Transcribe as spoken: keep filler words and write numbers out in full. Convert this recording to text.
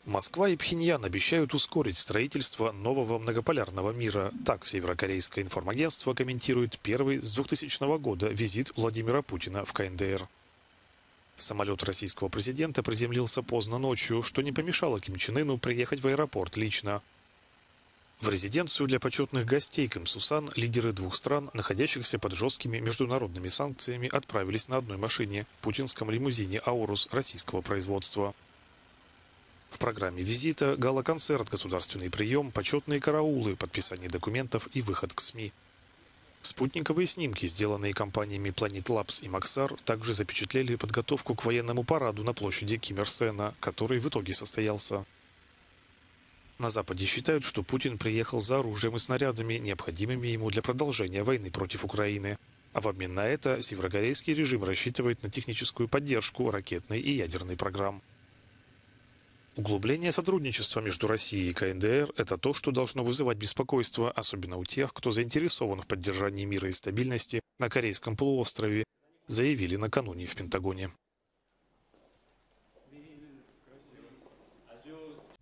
Москва и Пхеньян обещают ускорить строительство нового многополярного мира. Так северокорейское информагентство комментирует первый с двухтысячного года визит Владимира Путина в ка эн дэ эр. Самолет российского президента приземлился поздно ночью, что не помешало Ким Чен Ыну приехать в аэропорт лично. В резиденцию для почетных гостей Кым-Сусан лидеры двух стран, находящихся под жесткими международными санкциями, отправились на одной машине – путинском лимузине «Аурус» российского производства. В программе визита гала-концерт, государственный прием, почетные караулы, подписание документов и выход к СМИ. Спутниковые снимки, сделанные компаниями Planet Labs и Maxar, также запечатлели подготовку к военному параду на площади Ким Ир Сена, который в итоге состоялся. На Западе считают, что Путин приехал за оружием и снарядами, необходимыми ему для продолжения войны против Украины. А в обмен на это северокорейский режим рассчитывает на техническую поддержку ракетной и ядерной программ. Углубление сотрудничества между Россией и ка эн дэ эр – это то, что должно вызывать беспокойство, особенно у тех, кто заинтересован в поддержании мира и стабильности на Корейском полуострове, заявили накануне в Пентагоне.